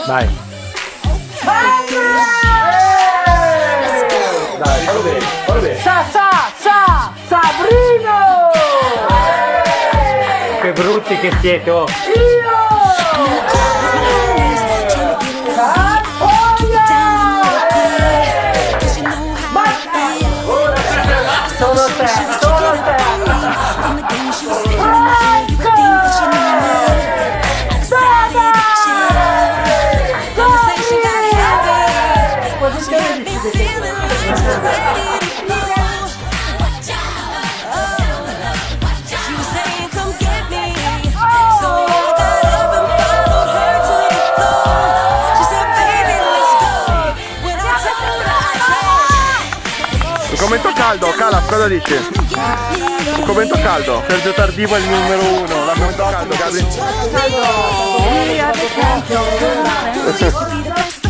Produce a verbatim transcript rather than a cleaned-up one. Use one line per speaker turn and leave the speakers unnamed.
Dai. Dai, fallo bene, fallo bene.
Sa, sa, sa, Sabrino!
Che brutti che siete, oh.
Io! Solo te, solo te!
Un commento caldo, Calas, cosa dici? Un commento caldo. Sergio Tardivo è il numero uno, la commento caldo, Gabri.
Caldo!